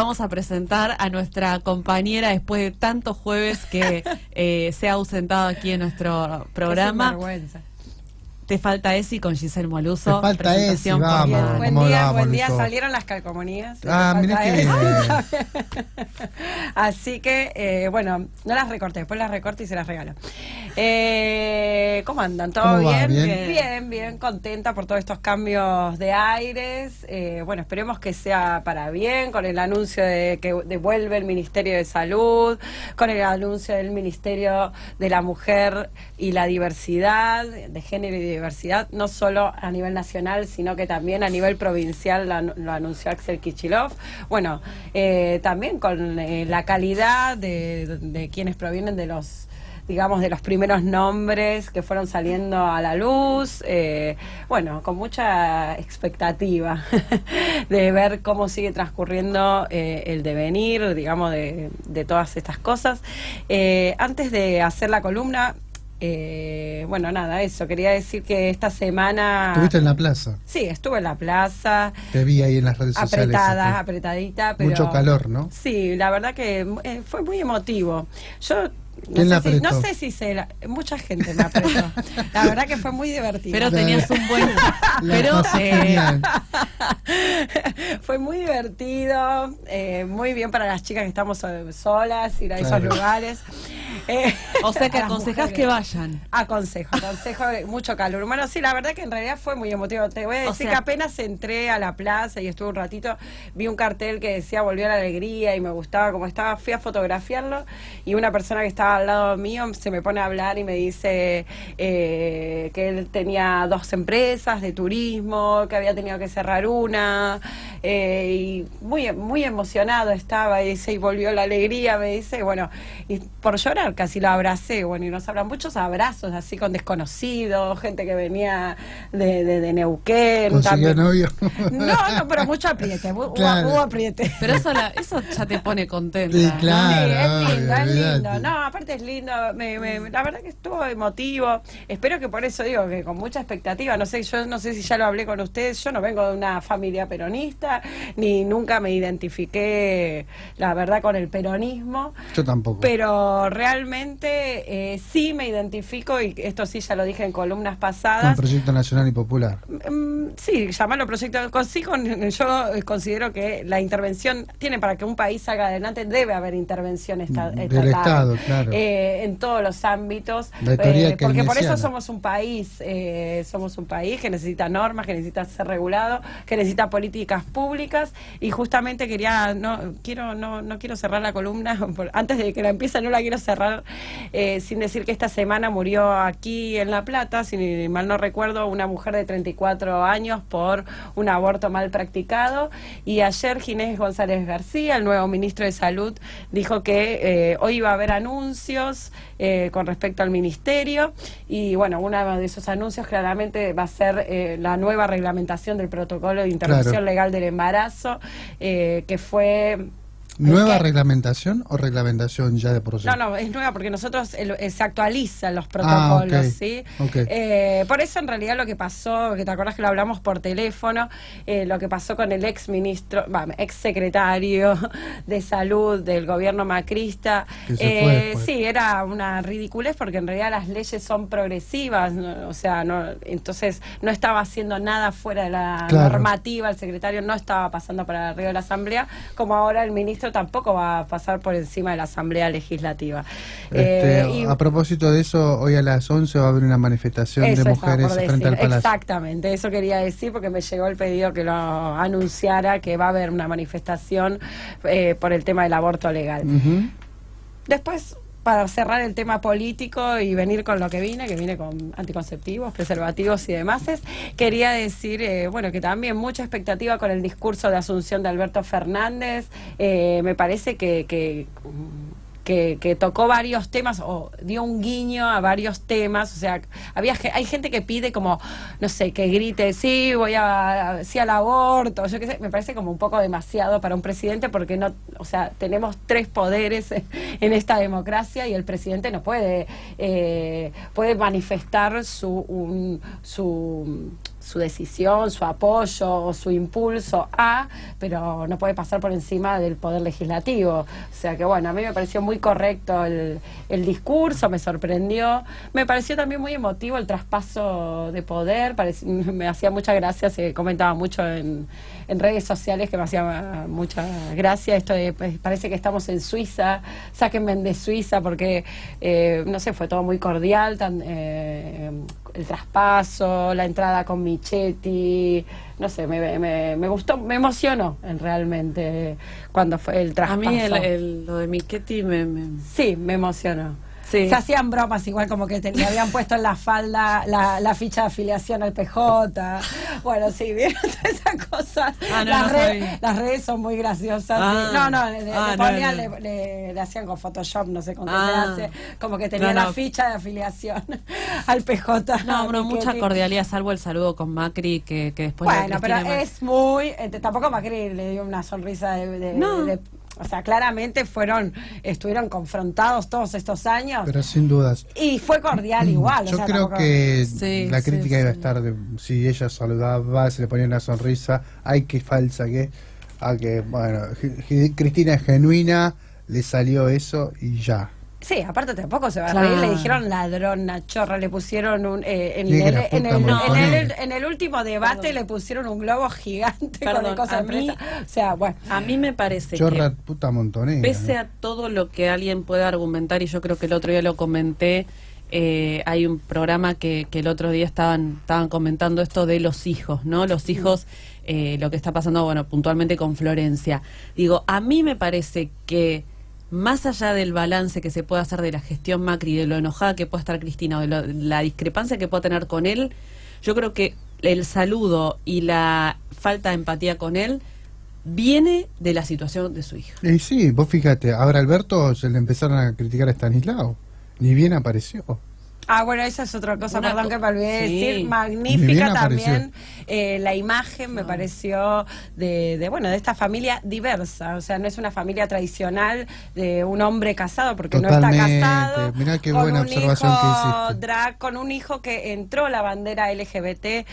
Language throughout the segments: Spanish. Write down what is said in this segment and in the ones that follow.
vamos a presentar a nuestra compañera después de tantos jueves que se ha ausentado aquí en nuestro programa. Qué sinvergüenza. Te falta Esi con Giselle Moluso. Te falta Esi, vamos. Bien, ¿Cómo buen día, Luso? salieron las calcomanías. Mirá que Así que, bueno, no las recorté, después las recorto y se las regalo. ¿Cómo andan? ¿Todo ¿Cómo va? bien? Bien, contenta por todos estos cambios de aires. Bueno, esperemos que sea para bien, con el anuncio de que devuelve el Ministerio de Salud, con el anuncio del Ministerio de la Mujer y la Diversidad, de Género y Diversidad, no solo a nivel nacional, sino que también a nivel provincial lo anunció Axel Kicillof. Bueno, también con la calidad de quienes provienen de los, digamos, de los primeros nombres que fueron saliendo a la luz, bueno, con mucha expectativa de ver cómo sigue transcurriendo el devenir, digamos, de todas estas cosas. Antes de hacer la columna, bueno, nada, eso, quería decir que esta semana... ¿Estuviste en la plaza? Sí, estuve en la plaza. Te vi ahí en las redes sociales. Apretadita, pero... Mucho calor, ¿no? Sí, la verdad que fue muy emotivo. Yo... No sé si mucha gente me apretó. La verdad que fue muy divertido. Pero tenías un buen... Pero fue muy divertido, muy bien para las chicas que estamos solas, ir a esos lugares. O sea que aconsejás que vayan. Aconsejo mucho calor. Bueno, sí, la verdad que en realidad fue muy emotivo. Te voy a decir que apenas entré a la plaza y estuve un ratito, vi un cartel que decía "Volvió la alegría" y me gustaba como estaba, fui a fotografiarlo y una persona que estaba al lado mío se me pone a hablar y me dice que él tenía 2 empresas de turismo, que había tenido que cerrar una, y muy emocionado estaba, y dice, y volvió la alegría, me dice, bueno, y por llorar casi lo abracé, bueno, y nos hablan muchos abrazos así con desconocidos, gente que venía de Neuquén. ¿Consiguió novio? No, pero mucho apriete, Claro. hubo apriete. Pero eso ya te pone contenta. Sí, claro. Sí, es lindo. Olvidate. No, aparte es lindo, la verdad que estuvo emotivo. Espero que por eso digo que con mucha expectativa, no sé, yo no sé si ya lo hablé con ustedes, yo no vengo de una familia peronista, ni nunca me identifiqué, la verdad, con el peronismo. Yo tampoco. Pero realmente sí me identifico, y esto sí ya lo dije en columnas pasadas. Con Proyecto Nacional y Popular. Sí, llamarlo proyecto. Yo considero que la intervención tiene, para que un país salga adelante, debe haber intervención estatal. Del Estado, claro. En todos los ámbitos. Porque por eso somos un país que necesita normas, que necesita ser regulado, que necesita políticas públicas, y justamente no quiero cerrar la columna, antes de que la empiece no la quiero cerrar sin decir que esta semana murió aquí en La Plata, si mal no recuerdo, una mujer de 34 años por un aborto mal practicado, y ayer Ginés González García, el nuevo ministro de Salud, dijo que hoy iba a haber anuncios con respecto al ministerio, y bueno, uno de esos anuncios claramente va a ser la nueva reglamentación del protocolo de interrupción legal del embarazo, que fue... ¿Nueva reglamentación o reglamentación ya de proceso? No, es nueva porque nosotros se actualizan los protocolos, ¿sí? Por eso en realidad lo que pasó, que te acuerdas que lo hablamos por teléfono, lo que pasó con el ex secretario de Salud del gobierno macrista, sí, era una ridiculez, porque en realidad las leyes son progresivas, ¿no? O sea, entonces no estaba haciendo nada fuera de la normativa, el secretario no estaba pasando para arriba de la Asamblea, como ahora el ministro tampoco va a pasar por encima de la Asamblea Legislativa. A propósito de eso, hoy a las 11 va a haber una manifestación de mujeres frente al Palacio. Exactamente, eso quería decir, porque me llegó el pedido que lo anunciara, que va a haber una manifestación por el tema del aborto legal. Después, para cerrar el tema político y venir con lo que vine con anticonceptivos, preservativos y demás, quería decir, bueno, que también mucha expectativa con el discurso de Asunción de Alberto Fernández. Me parece que tocó varios temas, o dio un guiño a varios temas. O sea, hay gente que pide como, no sé, que grite, sí al aborto, yo qué sé. Me parece como un poco demasiado para un presidente, porque no, o sea, tenemos 3 poderes en esta democracia, y el presidente no puede manifestar su su decisión, su apoyo o su impulso pero no puede pasar por encima del poder legislativo. O sea que bueno, a mí me pareció muy correcto el discurso, me sorprendió, me pareció también muy emotivo el traspaso de poder, me hacía mucha gracia, se comentaba mucho en redes sociales que me hacía mucha gracia esto de, pues, parece que estamos en Suiza, sáquenme de Suiza, porque no sé, fue todo muy cordial, el traspaso, la entrada con Michetti, no sé, me gustó, me emocionó realmente cuando fue el traspaso. A mí lo de Michetti sí, me emocionó. Sí. Se hacían bromas igual, como que le habían puesto en la falda la ficha de afiliación al PJ. Bueno, sí, vieron todas esas cosas. Las redes son muy graciosas. Sí. Le hacían con Photoshop, no sé con qué se hace, como que tenía la ficha de afiliación al PJ. No, mucha cordialidad, salvo el saludo con Macri, que después... Bueno, pero es muy... tampoco Macri le dio una sonrisa de o sea, claramente estuvieron confrontados todos estos años. Pero sin dudas. Y fue cordial igual. Yo creo que la crítica iba a estar si ella saludaba, se le ponía una sonrisa, ay, qué falsa que bueno, Cristina es genuina, le salió eso y ya. Sí, aparte tampoco se va a reír, le dijeron ladrona, chorra, le pusieron en el último debate le pusieron un globo gigante con cosas de o sea, bueno. A mí me parece chorra, que puta montonera, pese a todo lo que alguien pueda argumentar, y yo creo que el otro día lo comenté, hay un programa que el otro día estaban comentando esto de los hijos, ¿no? Los hijos, lo que está pasando, bueno, puntualmente con Florencia. Digo, a mí me parece que más allá del balance que se puede hacer de la gestión Macri, de lo enojada que puede estar Cristina, o de la discrepancia que puede tener con él, yo creo que el saludo y la falta de empatía con él viene de la situación de su hija. Y sí, vos fíjate, ahora Alberto se le empezaron a criticar a Stanislao, ni bien apareció. Bueno, esa es otra cosa, perdón que me olvidé decir, magnífica también la imagen me pareció de esta familia diversa, o sea, no es una familia tradicional de un hombre casado, porque totalmente. No está casado. Mirá qué buena observación que hiciste. Drag, con un hijo que entró la bandera LGBT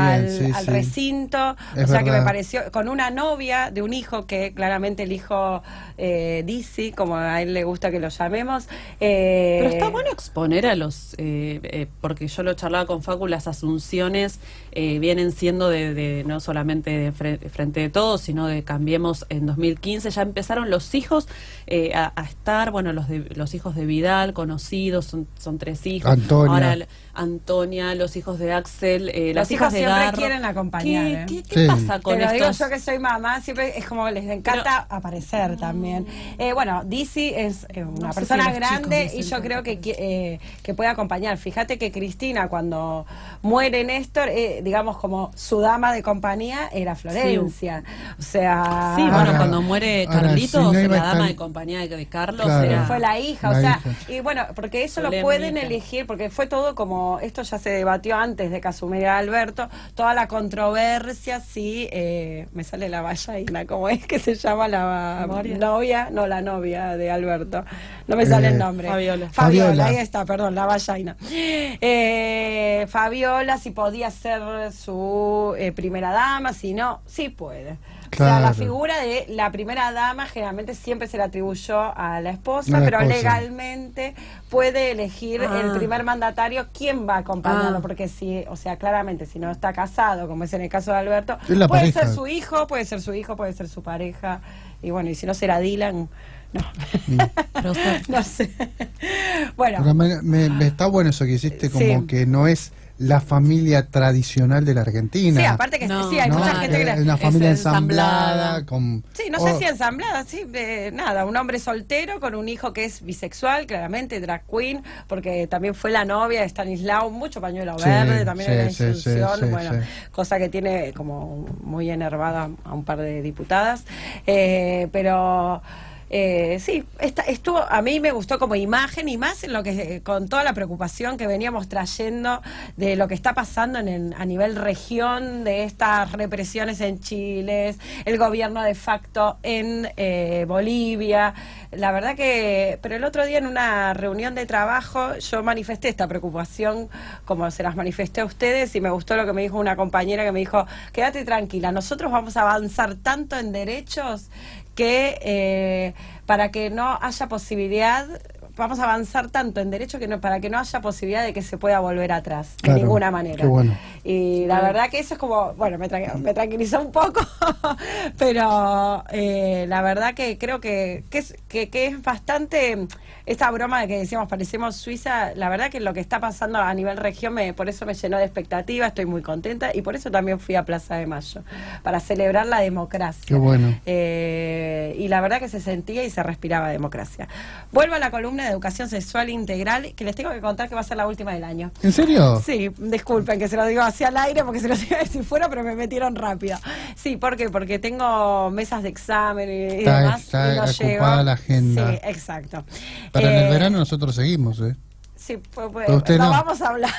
al recinto, es o sea, verdad. que me pareció, con una novia de un hijo que claramente el hijo Dizzy, como a él le gusta que lo llamemos. Pero está bueno exponer a los... porque yo lo charlaba con Facu, las asunciones vienen siendo de no solamente de Frente de Todos, sino de Cambiemos en 2015. Ya empezaron los hijos a estar, bueno, los hijos de Vidal, conocidos, son 3 hijos. Antonia. Ahora Antonia, los hijos de Axel, las hijas de siempre Garro. quieren acompañar. ¿Qué pasa con esto? esto? Digo yo que soy mamá, siempre es como les encanta aparecer también. Bueno, Dizzy es una persona grande y yo creo que puede acompañar. Fíjate que Cristina, cuando muere Néstor, digamos como su dama de compañía era Florencia. O sea... Sí, bueno, cuando muere Carlitos, si no la dama de compañía de Carlos fue la hija, y bueno, porque eso lo pueden elegir, porque fue todo como, esto ya se debatió antes de que asumiera Alberto, toda la controversia, si me sale la vallaina, ¿cómo es que se llama la novia? No, la novia de Alberto, no me sale el nombre. Fabiola, ahí está, perdón, la vallaina. Fabiola, si podía ser su primera dama, si no, sí puede. Claro. O sea, la figura de la primera dama generalmente siempre se le atribuyó a la esposa, pero legalmente puede elegir el primer mandatario quién va a acompañarlo, porque o sea, claramente si no está casado, como es en el caso de Alberto, puede ser su hijo, puede ser su pareja, y bueno, y si no será Dylan. No sé. Bueno. Me está bueno eso que hiciste, como que no es la familia tradicional de la Argentina. Sí, aparte que hay mucha gente que es una familia ensamblada. Sí, no sé si ensamblada, nada, un hombre soltero con un hijo que es bisexual, claramente, drag queen, porque también fue la novia de Stanislao, mucho pañuelo verde, también en la institución, cosa que tiene como muy enervada a un par de diputadas, pero... esto a mí me gustó como imagen, y más en lo que con toda la preocupación que veníamos trayendo de lo que está pasando a nivel región, de estas represiones en Chile, el gobierno de facto en Bolivia, la verdad que, pero el otro día en una reunión de trabajo yo manifesté esta preocupación como se las manifesté a ustedes y me gustó lo que me dijo una compañera que me dijo, quédate tranquila, nosotros vamos a avanzar tanto en derechos que para que no haya posibilidad, vamos a avanzar tanto en derecho que no, para que no haya posibilidad de que se pueda volver atrás, claro, de ninguna manera. Qué bueno. Y la verdad que eso es como, bueno, me tranquilizó un poco, pero la verdad que creo que es bastante, esta broma de que decíamos parecemos Suiza, la verdad que lo que está pasando a nivel región, por eso me llenó de expectativa, estoy muy contenta y por eso también fui a Plaza de Mayo, para celebrar la democracia. Qué bueno. Y la verdad que se sentía y se respiraba democracia. Vuelvo a la columna de educación sexual integral, que les tengo que contar que va a ser la última del año. ¿En serio? Sí, disculpen que se lo digo así al aire porque se lo iba a decir fuera, pero me metieron rápido. Sí, ¿por qué? Porque tengo mesas de examen y demás. Está y no ocupada llego. la agenda. Sí, exacto. Para en el verano nosotros seguimos, ¿eh? Sí, pues, Pero usted no no. vamos a hablar.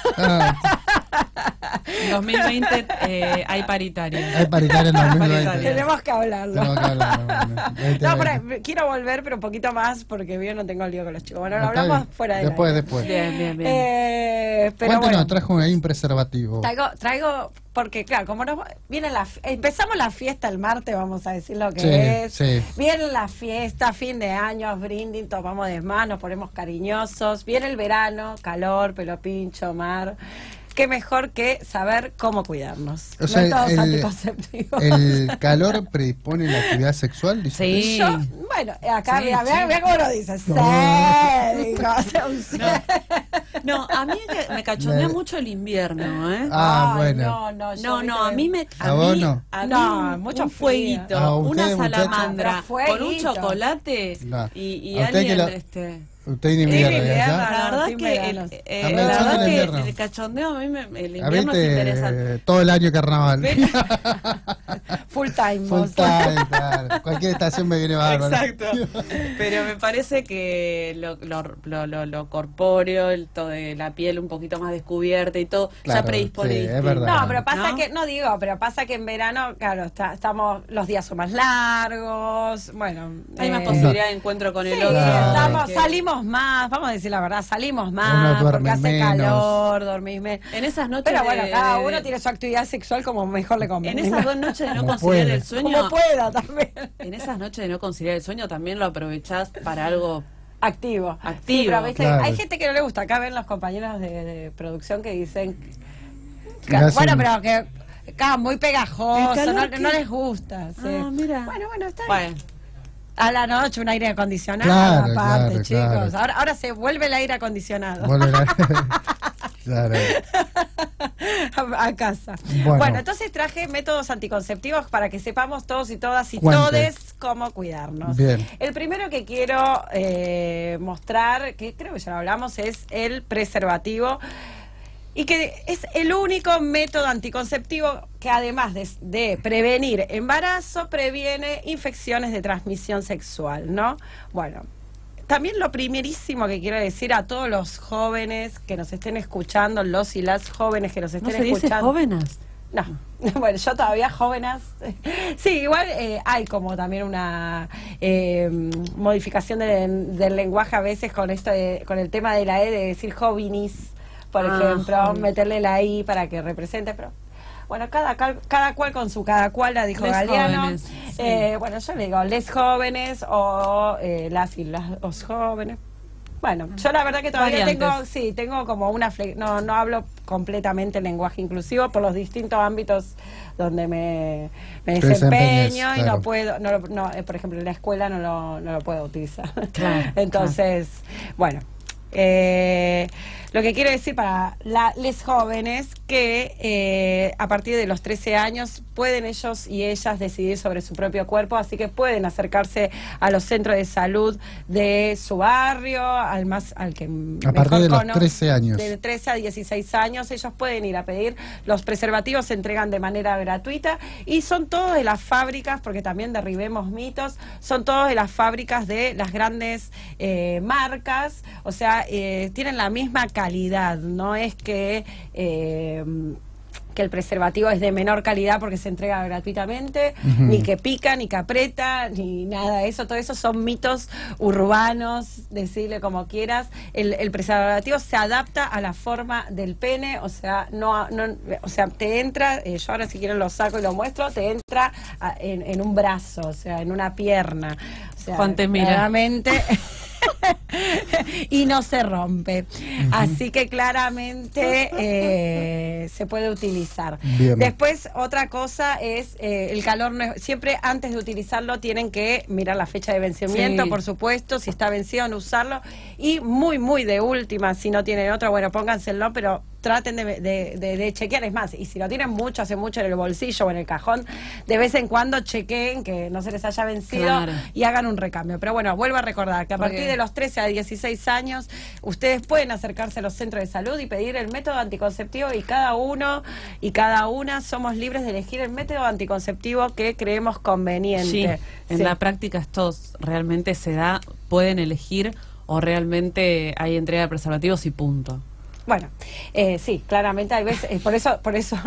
En 2020 hay paritaria. Hay paritaria en 2020. Tenemos que hablarlo. Tenemos que hablarlo. No, pero quiero volver, pero un poquito más, porque bien no tengo lío con los chicos. Bueno, lo hablamos fuera de Después. Bien. Pero Cuéntanos, bueno, trajo ahí un preservativo. traigo, porque claro, como viene empezamos la fiesta el martes, vamos a decir lo que es. Sí. Viene la fiesta, fin de año, brinding, tomamos de más, nos ponemos cariñosos. Viene el verano, calor, pelo pincho, mar. Qué mejor que saber cómo cuidarnos. O sea, Métodos anticonceptivos. ¿el calor predispone la actividad sexual? Dice Sí. Yo, bueno, acá Sí, mira cómo lo dice. Sí, digo, o sea, un sí. No, a mí me cachondea mucho el invierno, ¿eh? Ah, Ay, bueno. no, A mí me... ¿A vos no? No, mucho un frío. fueguito, Ah, una ustedes, salamandra, muchachos. con un chocolate No. y A usted que alguien... lo- Usted en invierno, Sí, ¿ya? La verdad Sin que veranos. A mí la el verdad que invierno. el cachondeo a mí el A invierno es interesante. verte todo el año carnaval. Full time. Full vos. time, claro. Cualquier estación me viene bárbaro. Exacto. Pero me parece que lo corpóreo, todo de la piel un poquito más descubierta y todo, Claro, ya predispone. sí, es distinto. verdad. No, pero pasa ¿No? que, no digo, pero pasa que en verano, claro, estamos, los días son más largos, bueno. Hay más posibilidad de encuentro con Sí, el otro. Claro. salimos más, vamos a decir la verdad, salimos Uno más, duerme porque hace menos. calor, dormís menos. En esas noches Pero bueno, cada de- uno tiene su actividad sexual como mejor le conviene. En esas 2 noches de no Como conciliar puede. el sueño, Como pueda también. en esas noches de no conciliar el sueño también lo aprovechás para algo Activo. Activo, Sí, pero ¿viste? claro. Hay gente que no le gusta. Acá ven los compañeros de producción que dicen... Que hacen- bueno, pero que... muy pegajoso, El calor no, que- no les gusta. Sí. Ah, mira. Bueno, está bien. Bueno, A la noche un aire acondicionado, Claro, aparte, claro, chicos. claro. Ahora se vuelve el aire acondicionado Volver a... Claro. a casa. Bueno. Bueno, entonces traje métodos anticonceptivos para que sepamos todos y todas y Cuente. todes cómo cuidarnos. Bien. El primero que quiero mostrar, que creo que ya lo hablamos, es el preservativo. Y que es el único método anticonceptivo que además de prevenir embarazo, previene infecciones de transmisión sexual, ¿no? Bueno, también lo primerísimo que quiero decir a todos los jóvenes que nos estén escuchando, los y las jóvenes que nos ¿no estén se dice escuchando. jóvenes? No, bueno, yo todavía jóvenes. Sí, igual hay como también una modificación del lenguaje a veces con esto con el tema de la E, de decir jovenis, por ejemplo, joven. meterle la I para que represente, pero bueno, cada cual con su cada cual, la dijo Les Galeano. jóvenes, sí. Bueno, yo le digo les jóvenes o las y los jóvenes. Bueno, yo la verdad que todavía Variantes. tengo como una no hablo completamente el lenguaje inclusivo por los distintos ámbitos donde me Te desempeño desempeñas, y claro. no puedo, por ejemplo en la escuela no lo puedo utilizar. Claro, Entonces, bueno, lo que quiero decir para les jóvenes que a partir de los 13 años pueden ellos y ellas decidir sobre su propio cuerpo, así que pueden acercarse a los centros de salud de su barrio, al que A partir de los conoce, 13 años. de 13 a 16 años, ellos pueden ir a pedir. Los preservativos se entregan de manera gratuita y son todos de las fábricas, porque también derribemos mitos, son todos de las fábricas de las grandes marcas, o sea, tienen la misma calidad, no es que que el preservativo es de menor calidad porque se entrega gratuitamente, ni que pica, ni que aprieta, ni nada de eso. Todo eso son mitos urbanos, decirle como quieras. El preservativo se adapta a la forma del pene, o sea, o sea, te entra, yo ahora si quieren lo saco y lo muestro, te entra en un brazo, o sea, en una pierna. O sea, Juan, te mira. Claramente... y no se rompe. Así que claramente se puede utilizar. Bien. Después, otra cosa es el calor. Siempre antes de utilizarlo tienen que mirar la fecha de vencimiento, Sí. por supuesto, si está vencido, no usarlo. Y muy de última, si no tienen otro, bueno, pónganselo, pero traten de chequear. Es más, y si lo tienen mucho, hace mucho en el bolsillo o en el cajón, de vez en cuando chequeen que no se les haya vencido, Claro. y hagan un recambio. Pero bueno, vuelvo a recordar que a Porque- partir de los 13 a 16 años, ustedes pueden acercarse a los centros de salud y pedir el método anticonceptivo, y cada uno y cada una somos libres de elegir el método anticonceptivo que creemos conveniente. Sí, en Sí. la práctica esto realmente se da, pueden elegir o realmente hay entrega de preservativos y punto. Bueno, sí, claramente hay veces, por eso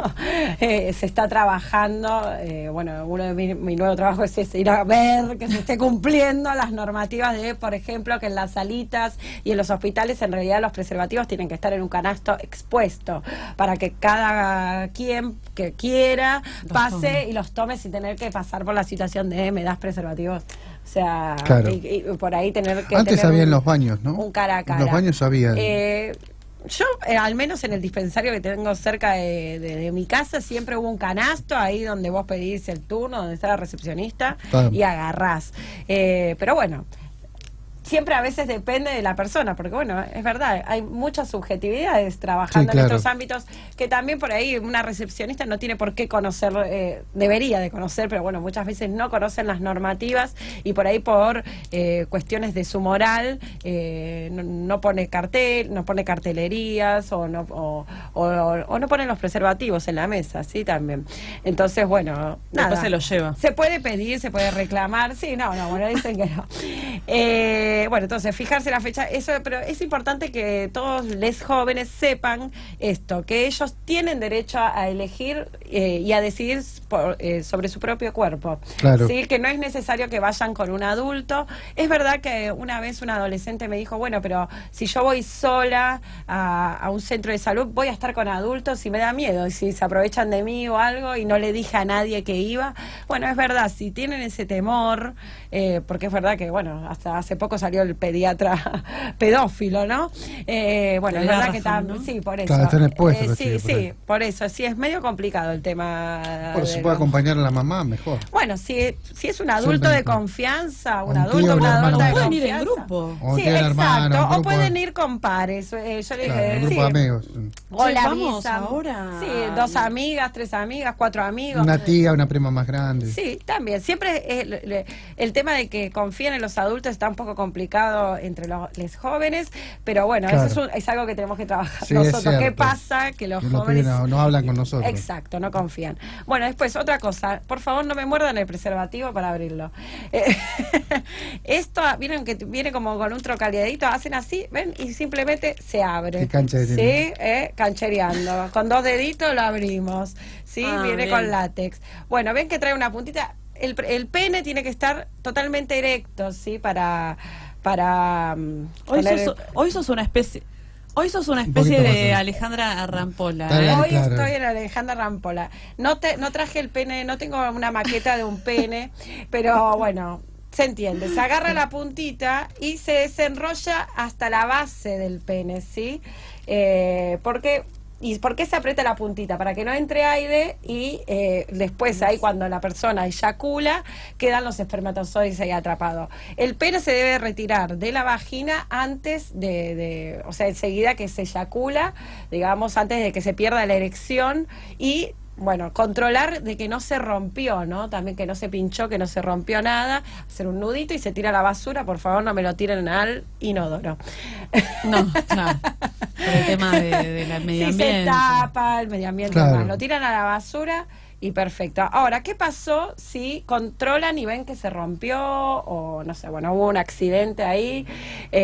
se está trabajando, bueno, uno de mi nuevo trabajo es ir a ver que se esté cumpliendo las normativas de, por ejemplo, que en las salitas y en los hospitales en realidad los preservativos tienen que estar en un canasto expuesto para que cada quien que quiera Los pase tome. y los tome sin tener que pasar por la situación de me das preservativos. O sea, Claro. y por ahí tener que Antes tener había en un- los baños, ¿no? un cara a cara. En los baños había. Yo, al menos en el dispensario que tengo cerca de mi casa, siempre hubo un canasto ahí donde vos pedís el turno, donde está la recepcionista, Ah. y agarrás. Pero bueno, siempre a veces depende de la persona, porque bueno, es verdad, hay muchas subjetividades trabajando Sí, claro. en estos ámbitos, que también por ahí una recepcionista no tiene por qué conocer, debería de conocer, pero bueno, muchas veces no conocen las normativas, y por ahí por cuestiones de su moral no pone cartel, no pone cartelerías, o no pone los preservativos en la mesa, ¿sí? También. Entonces, bueno, nada. Después se lo lleva. Se puede pedir, se puede reclamar, sí, no, bueno, dicen que no. Bueno, entonces, fijarse la fecha, eso, pero es importante que todos los jóvenes sepan esto, que ellos tienen derecho a elegir y a decidir sobre su propio cuerpo. Claro. ¿Sí? Que no es necesario que vayan con un adulto. Es verdad que una vez un adolescente me dijo, bueno, pero si yo voy sola a un centro de salud, voy a estar con adultos y me da miedo, y si se aprovechan de mí o algo, y no le dije a nadie que iba. Bueno, es verdad, si tienen ese temor, porque es verdad que, bueno, hasta hace poco salió el pediatra pedófilo, ¿no? Bueno, Le es da verdad que razón, ¿no? sí, por eso. Claro, está en el puesto, sí, chico, por ahí. sí, por eso, sí, es medio complicado el tema. Por si de puede los- acompañar a la mamá, mejor. Bueno, si es un adulto Siempre de mejor. confianza, un Un adulto, tío, un una hermano adulta de mayor. Pueden ir en confianza. grupo. O Sí, tiene exacto, hermana, un o grupo pueden de- ir con pares. Yo le Claro, dije, un grupo sí. de amigos. O Sí, la vamos avisan. ahora. Sí, 2 amigas, 3 amigas, 4 amigos. Una tía, una prima más grande. Sí, también. Siempre el tema de que confíen en los adultos está un poco complicado entre los jóvenes, pero bueno, Claro. eso es algo que tenemos que trabajar Sí, es nosotros. ¿Qué cierto. pasa? Que los Que los jóvenes pibes no hablan con nosotros. Exacto, no confían. Bueno, después otra cosa, por favor no me muerdan el preservativo para abrirlo. Esto, vieron que viene como con un trocaliadito, hacen así, ven, y simplemente se abre. Qué cancha que Sí, tiene. canchereando. Con 2 deditos lo abrimos. Sí, Ah, viene bien. con látex. Bueno, ven que trae una puntita. El pene tiene que estar totalmente erecto, ¿sí? Para Hoy poner sos una especie poquito de más, sí. Alejandra Rampola. Dale, Hoy claro. estoy en Alejandra Rampola. No traje el pene, no tengo una maqueta de un pene, pero bueno, se entiende. Se agarra la puntita y se desenrolla hasta la base del pene, ¿sí? ¿Y por qué se aprieta la puntita? Para que no entre aire y después ahí cuando la persona eyacula quedan los espermatozoides ahí atrapados. El pene se debe retirar de la vagina antes o sea, enseguida que se eyacula, digamos, antes de que se pierda la erección, y bueno, controlar de que no se rompió, ¿no? También que no se pinchó, que no se rompió nada, hacer un nudito y se tira a la basura. Por favor, no me lo tiren al inodoro. No, claro. Por el tema de la medio Si se ambiente. tapa el medio ambiente, Claro. más, lo tiran a la basura y perfecto. Ahora, ¿qué pasó si controlan y ven que se rompió o no sé, bueno, hubo un accidente ahí?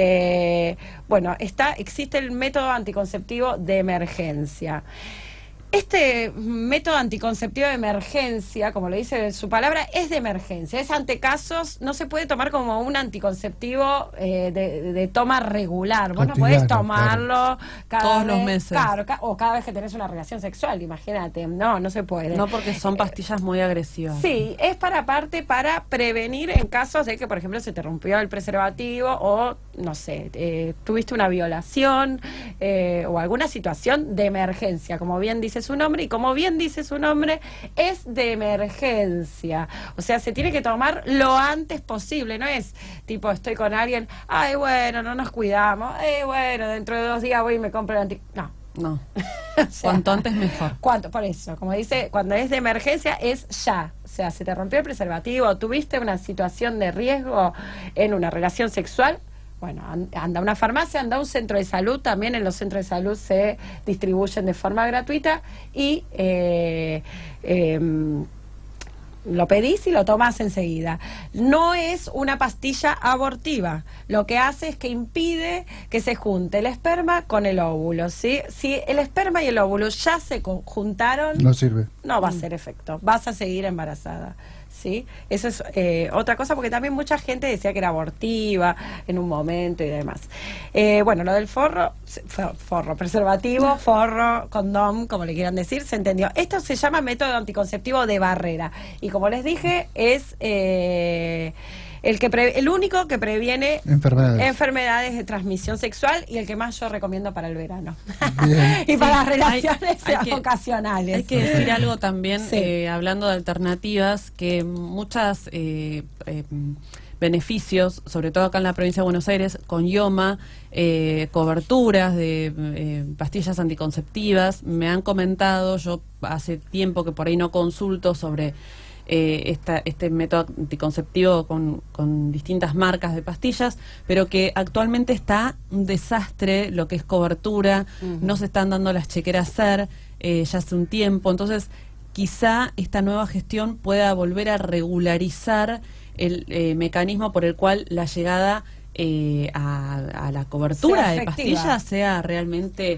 Bueno, existe el método anticonceptivo de emergencia. Este método anticonceptivo de emergencia, como lo dice su palabra, es de emergencia, es ante casos, no se puede tomar como un anticonceptivo de toma regular. Vos no podés tomarlo todos los meses. Claro, o cada vez que tenés una relación sexual, imagínate. No se puede. No, porque son pastillas muy agresivas. Sí, es para prevenir en casos de que, por ejemplo, se te rompió el preservativo o, no sé, tuviste una violación o alguna situación de emergencia, como bien dice su nombre, y como bien dice su nombre, es de emergencia. O sea, se tiene que tomar lo antes posible, no es tipo, estoy con alguien, ay, bueno, no nos cuidamos, bueno, dentro de 2 días voy y me compro el No. O sea, cuanto antes mejor. Por eso, como dice, cuando es de emergencia es ya. O sea, se te rompió el preservativo, tuviste una situación de riesgo en una relación sexual, bueno, anda a una farmacia, anda a un centro de salud. También en los centros de salud se distribuyen de forma gratuita y lo pedís y lo tomás enseguida. No es una pastilla abortiva. Lo que hace es que impide que se junte el esperma con el óvulo, ¿sí? Si el esperma y el óvulo ya se juntaron, no sirve. No va a hacer efecto. Vas a seguir embarazada, ¿sí? Eso es otra cosa, porque también mucha gente decía que era abortiva en un momento y demás. Bueno, lo del preservativo, forro, condón, como le quieran decir, se entendió. Esto se llama método anticonceptivo de barrera. Y como les dije, es el único que previene enfermedades de transmisión sexual y el que más yo recomiendo para el verano. Y para relaciones ocasionales. Hay que decir algo también, hablando de alternativas, que muchas beneficios, sobre todo acá en la provincia de Buenos Aires, con IOMA, coberturas de pastillas anticonceptivas, me han comentado, yo hace tiempo que por ahí no consulto sobre este método anticonceptivo con distintas marcas de pastillas, pero que actualmente está un desastre lo que es cobertura, no se están dando las chequeras SER ya hace un tiempo, entonces quizá esta nueva gestión pueda volver a regularizar el mecanismo por el cual la llegada a la cobertura de pastillas sea realmente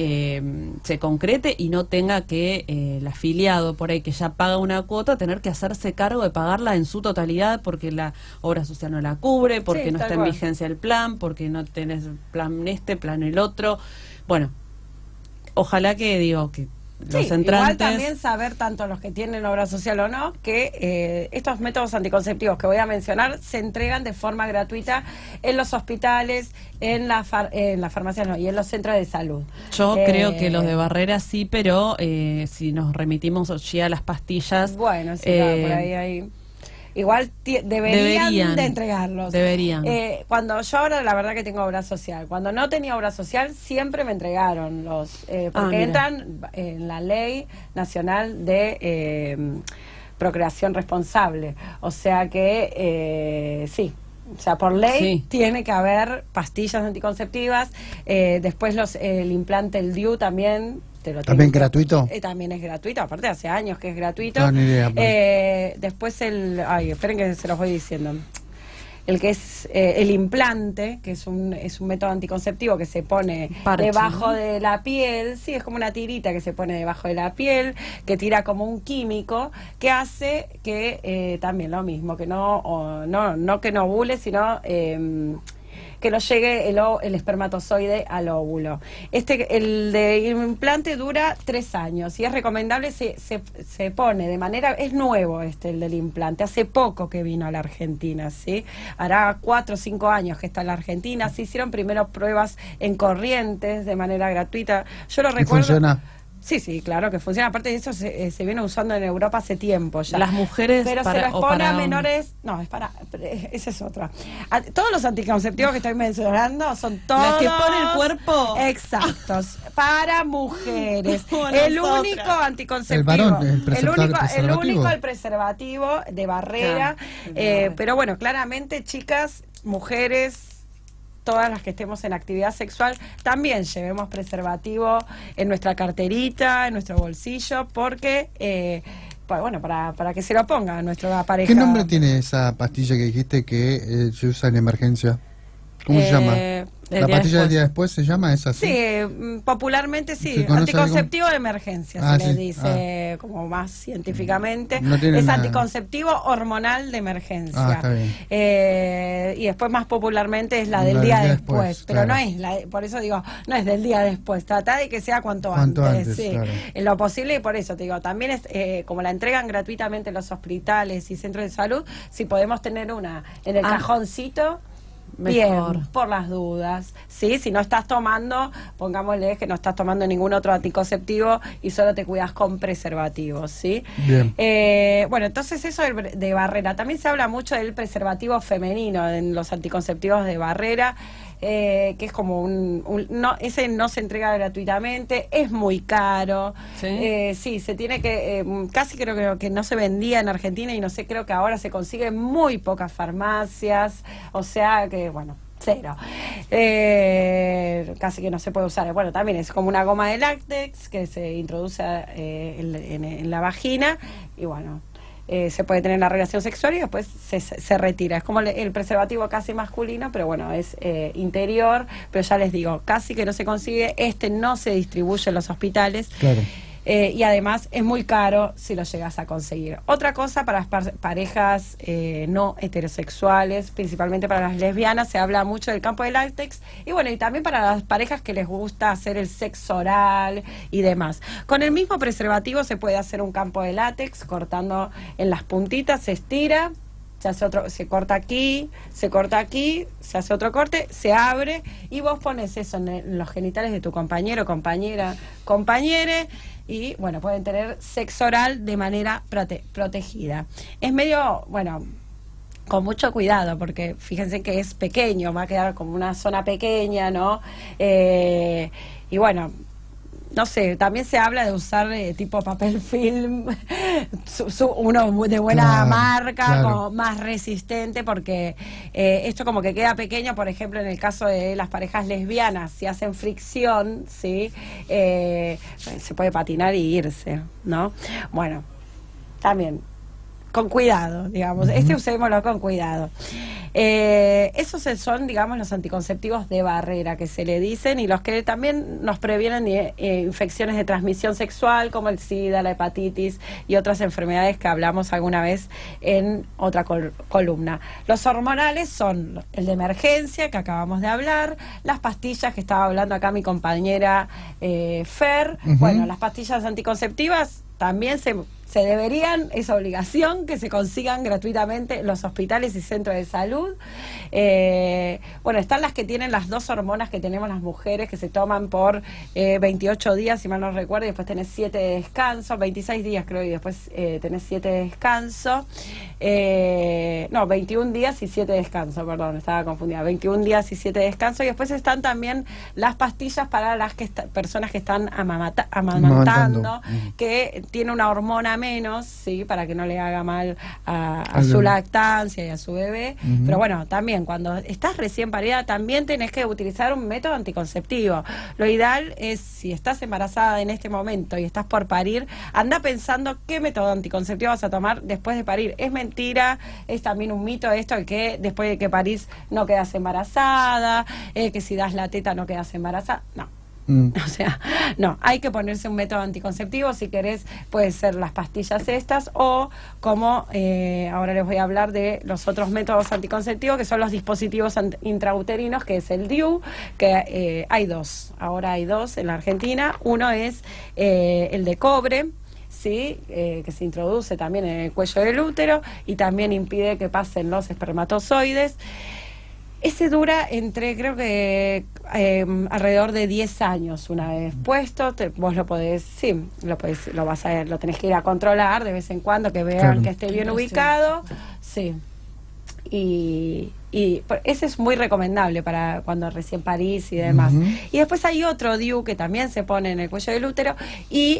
se concrete y no tenga que el afiliado por ahí que ya paga una cuota tener que hacerse cargo de pagarla en su totalidad porque la obra social no la cubre, porque no está en vigencia el plan, porque no tenés plan plan el otro. Bueno, ojalá que los entrantes... Igual también saber, tanto los que tienen obra social o no, que estos métodos anticonceptivos que voy a mencionar se entregan de forma gratuita en los hospitales, en las farmacias y en los centros de salud. Yo creo que los de barrera sí, pero si nos remitimos ya a las pastillas... Bueno, sí, claro, por ahí... Igual deberían de entregarlos. Deberían. Cuando yo ahora, la verdad que tengo obra social. Cuando no tenía obra social, siempre me entregaron los... porque entran en la Ley Nacional de Procreación Responsable. O sea que, sí. O sea, por ley tiene que haber pastillas anticonceptivas. Después el implante, el DIU también... ¿También gratuito? También es gratuito, aparte hace años que es gratuito. No, ni idea. Después esperen que se los voy diciendo. El que es el implante, que es un método anticonceptivo que se pone debajo de la piel, sí, es como una tirita que se pone debajo de la piel, que tira como un químico, que hace que también lo mismo, que no que no ovule, sino... que no llegue el espermatozoide al óvulo. El de implante dura 3 años y es recomendable, se pone de manera, es nuevo el del implante, hace poco que vino a la Argentina, ¿sí? Hará 4 o 5 años que está en la Argentina, se hicieron primero pruebas en Corrientes de manera gratuita. Yo lo recuerdo. ¿Funciona? Sí, claro que funciona. Aparte de eso, se viene usando en Europa hace tiempo ya. Las mujeres... Pero se les pone a menores... No, esa es otra. Todos los anticonceptivos que estoy mencionando son todos... Las que pone el cuerpo. Exactos. Para mujeres. El único anticonceptivo... El varón, el único, el preservativo de barrera. Claro. Pero bueno, claramente, chicas, mujeres... todas las que estemos en actividad sexual, también llevemos preservativo en nuestra carterita, en nuestro bolsillo, porque, bueno, para que se lo ponga a nuestra pareja. ¿Qué nombre tiene esa pastilla que dijiste que se usa en emergencia? ¿Cómo se llama? ¿La pastilla del día después se llama esa? Sí, popularmente sí. Anticonceptivo de emergencia se le dice como más científicamente. Es anticonceptivo hormonal de emergencia. Está bien. Y después más popularmente es la del día después. Pero no es, por eso digo, no es del día después. Trata de que sea cuanto antes. Sí. Claro. En lo posible, y por eso te digo, también es como la entregan gratuitamente en los hospitales y centros de salud, si podemos tener una en el cajoncito. Mejor. Bien, por las dudas, ¿sí? Si no estás tomando, pongámosle que no estás tomando ningún otro anticonceptivo y solo te cuidas con preservativos, ¿sí? Bien. Bueno, entonces eso de barrera. También se habla mucho del preservativo femenino en los anticonceptivos de barrera, que es como ese no se entrega gratuitamente, es muy caro. Sí, se tiene que, casi creo que no se vendía en Argentina y no sé, creo que ahora se consigue en muy pocas farmacias, o sea que, bueno, cero. Casi que no se puede usar. Bueno, también es como una goma de látex que se introduce en la vagina y bueno, se puede tener la relación sexual y después se retira. Es como el preservativo casi masculino, pero bueno, es interior, pero ya les digo, casi que no se consigue. No se distribuye en los hospitales. Claro. Y además es muy caro si lo llegas a conseguir. Otra cosa para las parejas no heterosexuales, principalmente para las lesbianas, se habla mucho del campo de látex y bueno, y también para las parejas que les gusta hacer el sexo oral y demás. Con el mismo preservativo se puede hacer un campo de látex cortando en las puntitas, se estira, se hace otro, se corta aquí, se corta aquí, se hace otro corte, se abre y vos pones eso en los genitales de tu compañero, compañera, compañere. Y bueno, pueden tener sexo oral de manera protegida. Es medio, bueno, con mucho cuidado, porque fíjense que es pequeño, va a quedar como una zona pequeña, ¿no? Y bueno, no sé, también se habla de usar tipo papel film, uno de buena marca, como más resistente, porque esto como que queda pequeño, por ejemplo, en el caso de las parejas lesbianas, si hacen fricción, ¿sí? Se puede patinar y irse, ¿no? Bueno, también con cuidado, digamos, usémoslo con cuidado. Esos son, digamos, los anticonceptivos de barrera que se le dicen y los que también nos previenen infecciones de transmisión sexual como el SIDA, la hepatitis y otras enfermedades que hablamos alguna vez en otra columna. Los hormonales son el de emergencia, que acabamos de hablar, las pastillas que estaba hablando acá mi compañera Fer. Bueno, las pastillas anticonceptivas también se deberían, es obligación que se consigan gratuitamente en los hospitales y centros de salud. Bueno, están las que tienen las 2 hormonas que tenemos las mujeres, que se toman por 28 días, si mal no recuerdo, y después tenés 7 de descanso, 26 días creo, y después tenés 7 de descanso. No, 21 días y 7 de descanso, perdón, estaba confundida. 21 días y 7 de descanso, y después están también las pastillas para las personas que están amamantando, que tiene una hormona menos, sí, para que no le haga mal a su lactancia y a su bebé. Pero bueno, también cuando estás recién parida también tenés que utilizar un método anticonceptivo. Lo ideal es, si estás embarazada en este momento y estás por parir, anda pensando qué método anticonceptivo vas a tomar después de parir. Es mentira, es también un mito esto de que después de que parís no quedas embarazada, que si das la teta no quedas embarazada. No. O sea, no, hay que ponerse un método anticonceptivo. Si querés, puede ser las pastillas estas o como ahora les voy a hablar de los otros métodos anticonceptivos, que son los dispositivos intrauterinos, que es el DIU, que hay 2, ahora hay 2 en la Argentina. Uno es el de cobre, ¿sí? Que se introduce también en el cuello del útero y también impide que pasen los espermatozoides. Ese dura entre, creo que alrededor de 10 años una vez puesto. Vos lo podés, sí, lo vas a ver, lo tenés que ir a controlar de vez en cuando, que vean que esté bien ubicado. Sí. Y ese es muy recomendable para cuando recién parís y demás. Y después hay otro DIU que también se pone en el cuello del útero y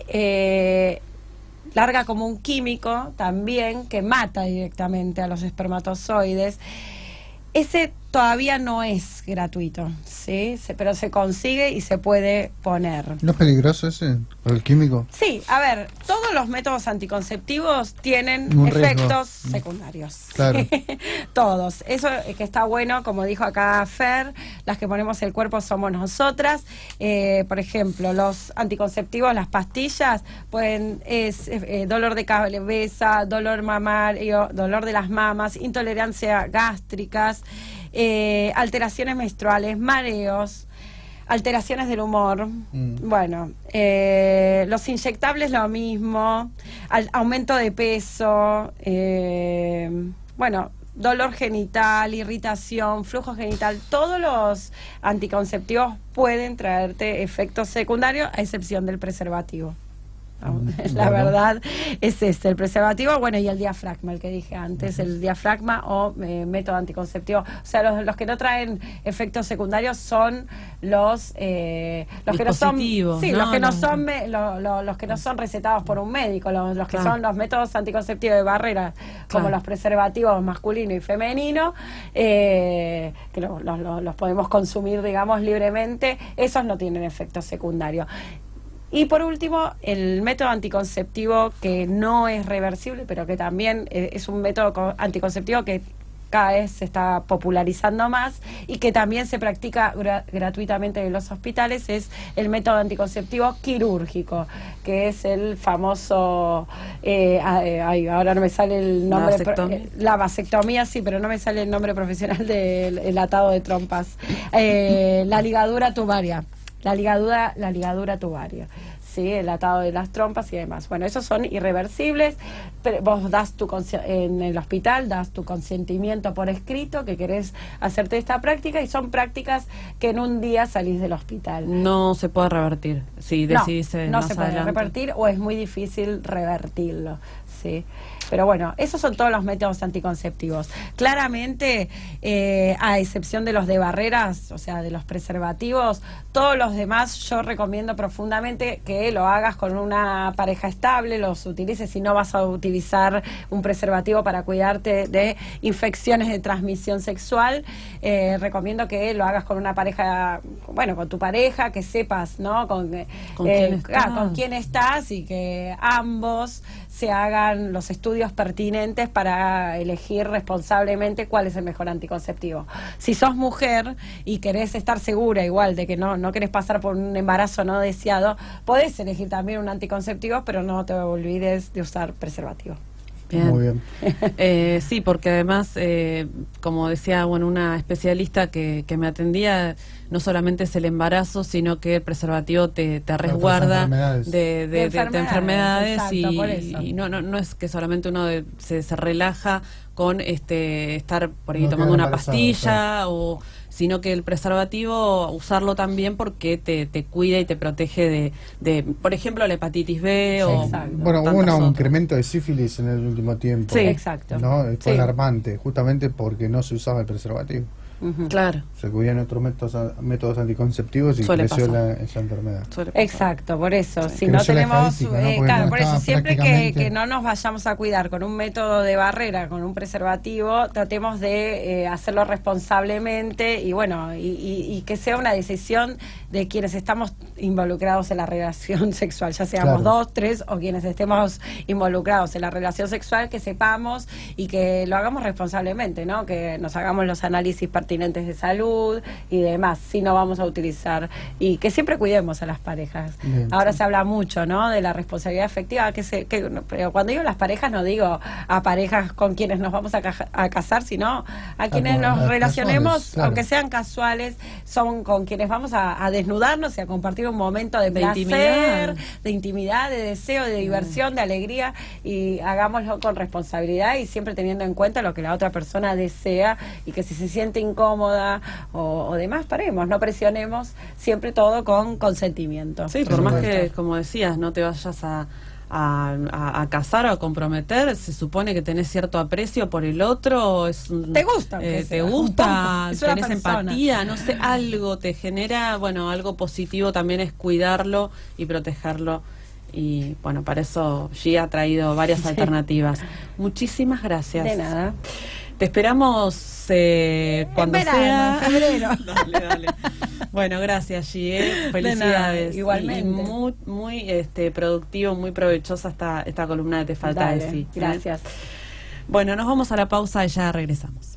larga como un químico también que mata directamente a los espermatozoides. Ese todavía no es gratuito, ¿sí? Pero se consigue y se puede poner. ¿No es peligroso ese, por el químico? Sí, a ver, todos los métodos anticonceptivos tienen Un efectos riesgo. secundarios. Claro. Todos. Eso que está bueno, como dijo acá Fer, las que ponemos el cuerpo somos nosotras. Por ejemplo, los anticonceptivos, las pastillas, pueden dolor de cabeza, dolor mamario, dolor de las mamas, intolerancia gástricas, alteraciones menstruales, mareos, alteraciones del humor. Bueno, los inyectables lo mismo, aumento de peso, bueno, dolor genital, irritación, flujo genital. Todos los anticonceptivos pueden traerte efectos secundarios, a excepción del preservativo. La verdad es el preservativo, bueno, y el diafragma, el que dije antes, el diafragma o método anticonceptivo. O sea, los que no traen efectos secundarios son los que no son, sí, los que no son recetados por un médico, los que son los métodos anticonceptivos de barrera, como los preservativos masculino y femenino, que los podemos consumir, digamos, libremente. Esos no tienen efectos secundarios. Y por último, el método anticonceptivo que no es reversible, pero que también es un método anticonceptivo que cada vez se está popularizando más y que también se practica gratuitamente en los hospitales, es el método anticonceptivo quirúrgico, que es el famoso, ahora no me sale el nombre, la vasectomía, sí, pero no me sale el nombre profesional del atado de trompas, la ligadura tubaria. La ligadura tubaria, ¿sí? El atado de las trompas y demás. Bueno, esos son irreversibles. Pero vos en el hospital das tu consentimiento por escrito que querés hacerte esta práctica, y son prácticas que en un día salís del hospital. No se puede revertir, si decidís no se puede revertir, o es muy difícil revertirlo, ¿sí? Pero bueno, esos son todos los métodos anticonceptivos. Claramente, a excepción de los de barreras, o sea, de los preservativos, todos los demás yo recomiendo profundamente que lo hagas con una pareja estable, los utilices si no vas a utilizar un preservativo para cuidarte de infecciones de transmisión sexual. Recomiendo que lo hagas con una pareja, bueno, con tu pareja, que sepas, ¿no? Con quién estás, y que ambos se hagan los estudios pertinentes para elegir responsablemente cuál es el mejor anticonceptivo. Si sos mujer y querés estar segura igual de que no querés pasar por un embarazo no deseado, podés elegir también un anticonceptivo, pero no te olvides de usar preservativo. Bien. Muy bien. Sí, porque además, como decía, bueno, una especialista que me atendía, no solamente es el embarazo, sino que el preservativo te resguarda de enfermedades, exacto, por eso. y no es que solamente uno se relaja con estar por ahí tomando una pastilla, sino que el preservativo, usarlo también porque te cuida y te protege de por ejemplo, la hepatitis B, o exacto. Bueno, hubo un incremento de sífilis en el último tiempo. Sí, exacto. ¿No? Fue alarmante, justamente porque no se usaba el preservativo. Claro. Se cuidan otros métodos anticonceptivos y creció esa enfermedad. Exacto, por eso. Sí. Si no tenemos, ¿no? por eso siempre que no nos vayamos a cuidar con un método de barrera, con un preservativo, tratemos de hacerlo responsablemente y bueno, y que sea una decisión de quienes estamos involucrados en la relación sexual, ya seamos 2, 3 o quienes estemos involucrados en la relación sexual, que sepamos y que lo hagamos responsablemente, ¿no? Que nos hagamos los análisis pertinentes de salud y demás, si no vamos a utilizar, y que siempre cuidemos a las parejas. Bien. Ahora se habla mucho, ¿no?, de la responsabilidad afectiva, pero cuando digo las parejas no digo a parejas con quienes nos vamos a casar, sino a quienes nos relacionemos, casuales, claro. Aunque sean casuales, son con quienes vamos a desnudarnos y a compartir un momento de placer, de intimidad, de deseo, de diversión, de alegría, y hagámoslo con responsabilidad y siempre teniendo en cuenta lo que la otra persona desea, y que si se siente incómoda o demás, paremos, no presionemos, siempre todo con consentimiento. Sí, por más que, como decías, no te vayas a casar o a comprometer, se supone que tenés cierto aprecio por el otro, te gusta, tenés empatía, no sé, algo te genera, bueno, algo positivo también es cuidarlo y protegerlo. Y bueno, para eso Gia ha traído varias alternativas. Muchísimas gracias. De nada. Te esperamos cuando en verano, sea. en febrero. Dale. Bueno, gracias, G. Felicidades. Nada, igualmente. Y muy productivo, muy provechosa esta columna de Te Falta Decir. Gracias. Bueno, nos vamos a la pausa y ya regresamos.